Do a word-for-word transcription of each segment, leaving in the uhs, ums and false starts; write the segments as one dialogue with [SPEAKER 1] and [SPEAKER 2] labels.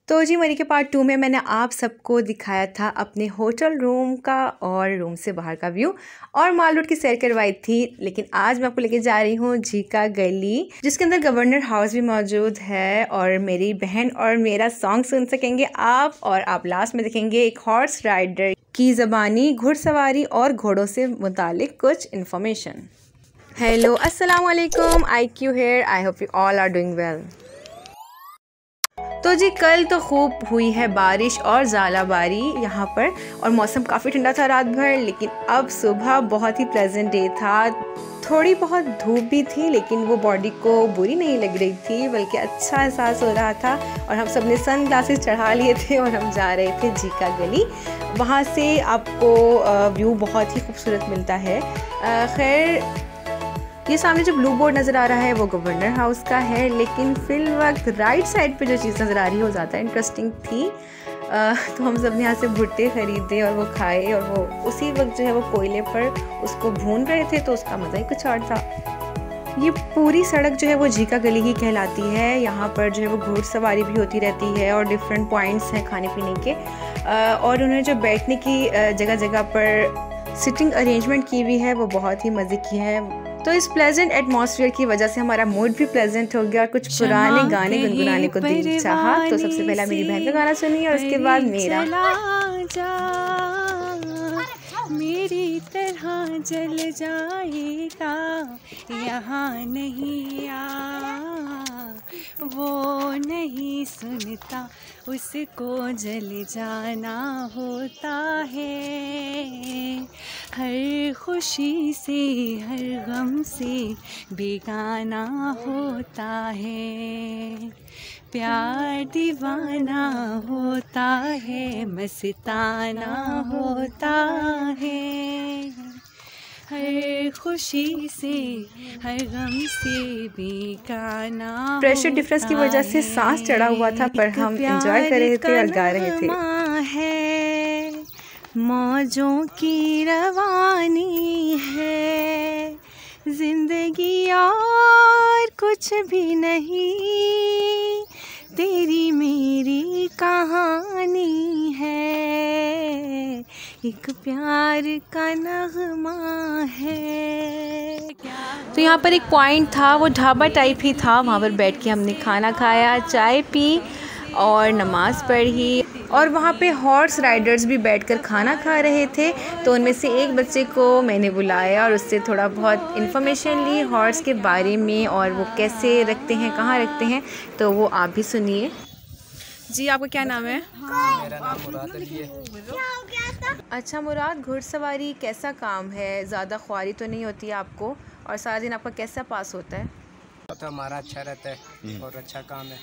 [SPEAKER 1] तो जी मरी के पार्ट टू में मैंने आप सबको दिखाया था अपने होटल रूम का और रूम से बाहर का व्यू और माल रोड की सैर करवाई थी। लेकिन आज मैं आपको लेके जा रही हूँ झीका गली, जिसके अंदर गवर्नर हाउस भी मौजूद है और मेरी बहन और मेरा सॉन्ग सुन सकेंगे आप। और आप लास्ट में देखेंगे एक हॉर्स राइडर की ज़बानी घुड़सवारी और घोड़ों से मुतालिक कुछ इन्फॉर्मेशन। हेलो अस्सलाम वालेकुम, I Q here, I hope you all are doing well. तो जी कल तो खूब हुई है बारिश और ज़ालाबारी यहाँ पर और मौसम काफ़ी ठंडा था रात भर। लेकिन अब सुबह बहुत ही प्लेजेंट डे था, थोड़ी बहुत धूप भी थी लेकिन वो बॉडी को बुरी नहीं लग रही थी, बल्कि अच्छा एहसास हो रहा था। और हम सब ने सन ग्लासेस चढ़ा लिए थे और हम जा रहे थे झीका गली। वहाँ से आपको व्यू बहुत ही खूबसूरत मिलता है। खैर ये सामने जो ब्लू बोर्ड नज़र आ रहा है वो गवर्नर हाउस का है, लेकिन फिल वक्त राइट साइड पे जो चीज़ नज़र आ रही है वो ज़्यादा इंटरेस्टिंग थी। आ, तो हम सब ने यहाँ से भुट्टे ख़रीदे और वो खाए और वो उसी वक्त जो है वो कोयले पर उसको भून रहे थे, तो उसका मज़ा ही कुछ और था। ये पूरी सड़क जो है वो झीका गली ही कहलाती है। यहाँ पर जो है वो घुड़सवारी भी होती रहती है और डिफरेंट पॉइंट्स हैं खाने पीने के। आ, और उन्होंने जो बैठने की जगह जगह पर सिटिंग अरेंजमेंट की हुई है वो बहुत ही मज़े की है। तो इस प्लेजेंट एटमॉस्फेयर की वजह से हमारा मूड भी प्लेजेंट हो गया और कुछ पुराने गाने गुनगुनाने को दिल चाहा। तो सबसे पहला मेरी बहन का गाना सुनिए और उसके बाद मेरा।
[SPEAKER 2] मेरी तरह जल जाएगा यहाँ नहीं आ, वो नहीं सुनता उसको जल जाना होता है। हर खुशी से हर गम से बेगाना होता है। प्यार दीवाना होता है, मस्ताना होता है। हर खुशी से हर गम से बेगाना।
[SPEAKER 1] प्रेशर डिफरेंस की वजह से सांस चढ़ा हुआ था, पर हम एंजॉय कर रहे थे और गा रहे थे।
[SPEAKER 2] है मौजों की रवानी है, जिंदगी और कुछ भी नहीं, तेरी मेरी कहानी है, एक प्यार का नगमा है।
[SPEAKER 1] तो यहाँ पर एक पॉइंट था, वो ढाबा टाइप ही था। वहाँ पर बैठ के हमने खाना खाया, चाय पी और नमाज़ पढ़ी। और वहाँ पे हॉर्स राइडर्स भी बैठकर खाना खा रहे थे। तो उनमें से एक बच्चे को मैंने बुलाया और उससे थोड़ा बहुत इन्फॉर्मेशन ली हॉर्स के बारे में और वो कैसे रखते हैं, कहाँ रखते हैं। तो वो आप भी सुनिए। जी आपका क्या नाम है?
[SPEAKER 3] मेरा नाम मुराद अली है।
[SPEAKER 1] अच्छा मुराद, घुड़सवारी कैसा काम है? ज़्यादा ख्वारी तो नहीं होती आपको और सारा दिन आपका कैसा पास होता है?
[SPEAKER 3] तो हमारा अच्छा रहता है और अच्छा काम है।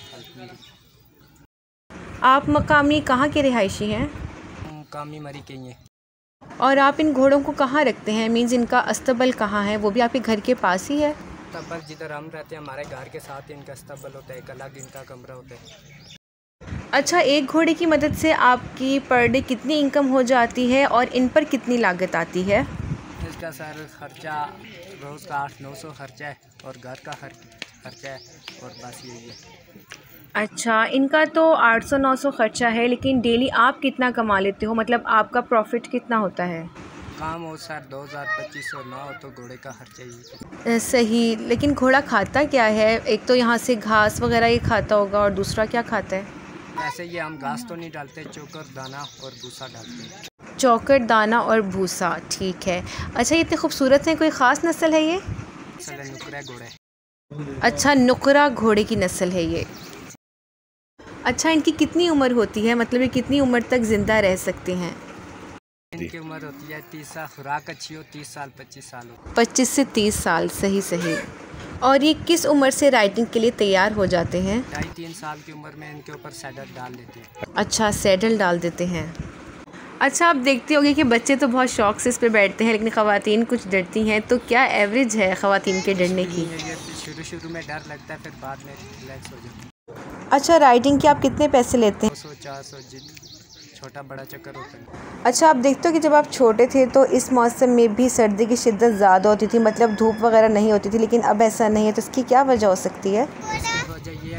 [SPEAKER 1] आप मकामी कहाँ के रिहायशी हैं?
[SPEAKER 3] मकामी मरी के हैं।
[SPEAKER 1] और आप इन घोड़ों को कहाँ रखते हैं? मीन्स इनका अस्तबल कहाँ है? वो भी आपके घर के पास ही है?
[SPEAKER 3] अस्तबल जिधर हम रहते हैं हमारे घर के साथ इनका अस्तबल होता है, एक अलग इनका कमरा होता है।
[SPEAKER 1] अच्छा, एक घोड़े की मदद से आपकी पर डे कितनी इनकम हो जाती है और इन पर कितनी लागत आती है?
[SPEAKER 3] इसका सर खर्चा रोज़ का आठ नौ सौ खर्चा है और घर का खर्चा है और बस यही है।
[SPEAKER 1] अच्छा, इनका तो आठ सौ नौ सौ खर्चा है, लेकिन डेली आप कितना कमा लेते हो? मतलब आपका प्रॉफिट कितना होता है?
[SPEAKER 3] काम हो सर दो हज़ार पच्चीस सौ ना हो तो घोड़े का खर्चा ही।
[SPEAKER 1] सही, लेकिन घोड़ा खाता क्या है? एक तो यहाँ से घास वगैरह ये खाता होगा और दूसरा क्या खाता है?
[SPEAKER 3] ऐसे ये हम घास तो नहीं डालते, चोकर दाना और भूसा डालते हैं।
[SPEAKER 1] चौकर दाना और भूसा, ठीक है। अच्छा, ये इतने खूबसूरत हैं, कोई ख़ास नस्ल है ये?
[SPEAKER 3] नुकरा घोड़े।
[SPEAKER 1] अच्छा, नुकरा घोड़े की नस्ल है ये। अच्छा, इनकी कितनी उम्र होती है? मतलब ये कितनी उम्र तक ज़िंदा रह सकते हैं?
[SPEAKER 3] इनकी उम्र होती है तीस साल, खुराक अच्छी हो तीस साल पच्चीस साल हो।
[SPEAKER 1] पच्चीस से तीस साल, सही सही। और ये किस उम्र से राइडिंग के लिए तैयार हो जाते हैं?
[SPEAKER 3] ढाई तीन साल की उम्र में इनके ऊपर सैडल डाल देते हैं।
[SPEAKER 1] अच्छा, सैडल डाल देते हैं। अच्छा, आप देखते होंगे कि बच्चे तो बहुत शौक से इस पे बैठते हैं, लेकिन ख़वातीन कुछ डरती हैं। तो क्या एवरेज है ख़वातीन के डरने की?
[SPEAKER 3] शुरू शुरू में डर लगता है, फिर बाद में रिलैक्स हो जाता है।
[SPEAKER 1] अच्छा, राइडिंग के आप कितने पैसे लेते हैं?
[SPEAKER 3] दो सौ चार सौ जिद छोटा बड़ा चक्कर होता है।
[SPEAKER 1] अच्छा, आप देखते हो कि जब आप छोटे थे तो इस मौसम में भी सर्दी की शिद्दत ज़्यादा होती थी, मतलब धूप वगैरह नहीं होती थी, लेकिन अब ऐसा नहीं है, तो इसकी क्या वजह हो सकती है?
[SPEAKER 3] इसकी वजह ये है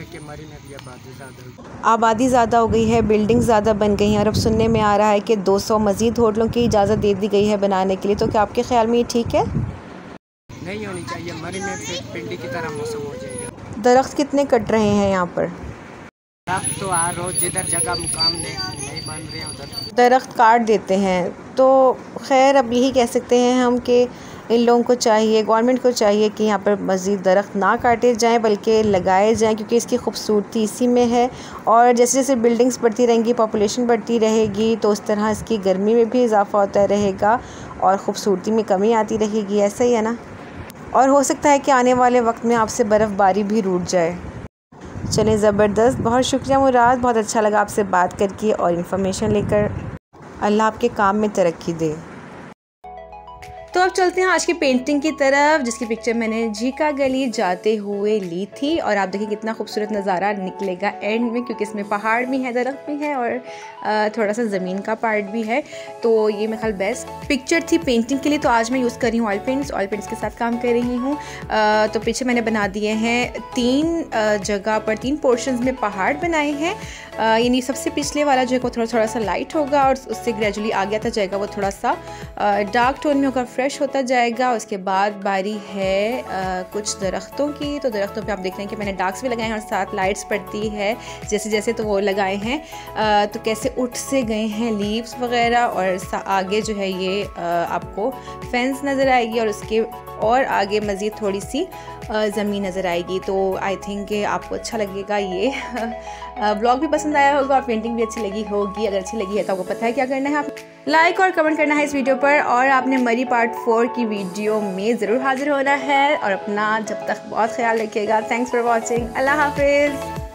[SPEAKER 3] कि मरी में भी आबादी ज़्यादा हो गई
[SPEAKER 1] आबादी ज़्यादा हो गई है, बिल्डिंग ज़्यादा बन गई हैं और अब सुनने में आ रहा है कि दो सौ मज़ीद होटलों की इजाज़त दे दी गई है बनाने के लिए। तो क्या आपके ख्याल में ये ठीक है?
[SPEAKER 3] नहीं होनी चाहिए। मरी में फिर पिंडी की तरह मौसम हो जाएगा।
[SPEAKER 1] दरख्त कितने कट रहे हैं यहाँ पर?
[SPEAKER 3] दरख्त तो हर रोज़ जिधर जगह मुकाम नहीं बन रहे हैं उधर
[SPEAKER 1] दरख्त काट देते हैं। तो खैर अब यही कह सकते हैं हम कि इन लोगों को चाहिए, गवर्नमेंट को चाहिए कि यहाँ पर मज़ीद दरख्त ना काटे जाएं बल्कि लगाए जाएं, क्योंकि इसकी खूबसूरती इसी में है। और जैसे जैसे बिल्डिंग्स बढ़ती रहेंगी, पॉपुलेशन बढ़ती रहेगी, तो उस तरह इसकी गर्मी में भी इजाफ़ा होता रहेगा और ख़ूबसूरती में कमी आती रहेगी। ऐसा ही है ना। और हो सकता है कि आने वाले वक्त में आपसे बर्फ़बारी भी रूठ जाए। चलें, ज़बरदस्त। बहुत शुक्रिया मुराद, बहुत अच्छा लगा आपसे बात करके और इन्फॉर्मेशन लेकर। अल्लाह आपके काम में तरक्की दे। तो अब चलते हैं आज की पेंटिंग की तरफ, जिसकी पिक्चर मैंने झीका गली जाते हुए ली थी। और आप देखिए कितना खूबसूरत नज़ारा निकलेगा एंड में, क्योंकि इसमें पहाड़ भी है, दरख्त भी है और थोड़ा सा ज़मीन का पार्ट भी है। तो ये मेरे ख्याल बेस्ट पिक्चर थी पेंटिंग के लिए। तो आज मैं यूज़ कर रही हूँ ऑयल पेंट्स ऑयल पेंट्स के साथ काम कर रही हूँ। तो पीछे मैंने बना दिए हैं तीन जगह पर, तीन पोर्शंस में पहाड़ बनाए हैं। यानी सबसे पिछले वाला जो है वो थोड़ा थोड़ा सा लाइट होगा और उससे ग्रेजुअली आगे आता जाएगा, वो थोड़ा सा डार्क टोन में होकर फ्रेश होता जाएगा। उसके बाद बारी है आ, कुछ दरख्तों की। तो दरख्तों पे आप देख रहे हैं कि मैंने डार्क्स भी लगाए हैं और साथ लाइट्स पड़ती है जैसे जैसे, तो वो लगाए हैं। आ, तो कैसे उठ से गए हैं लीव्स वगैरह। और आगे जो है ये आ, आपको फेंस नज़र आएगी और उसके और आगे मज़ीद थोड़ी सी ज़मीन नज़र आएगी। तो आई थिंक आपको अच्छा लगेगा ये ब्लॉग भी पसंद आया होगा और पेंटिंग भी अच्छी लगी होगी। अगर अच्छी लगी है तो आपको पता है क्या करना है, आप लाइक और कमेंट करना है इस वीडियो पर। और आपने मरी पार्ट फोर की वीडियो में ज़रूर हाजिर होना है। और अपना जब तक बहुत ख्याल रखिएगा। Thanks for watching. अल्लाह हाफिज़।